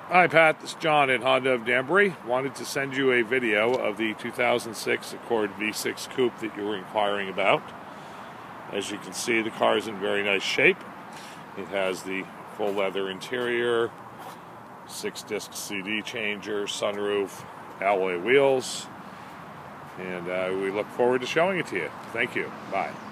Hi Pat, this is John at Honda of Danbury. Wanted to send you a video of the 2006 Accord V6 Coupe that you were inquiring about. As you can see, the car is in very nice shape. It has the full leather interior, 6-disc CD changer, sunroof, alloy wheels, and we look forward to showing it to you. Thank you. Bye.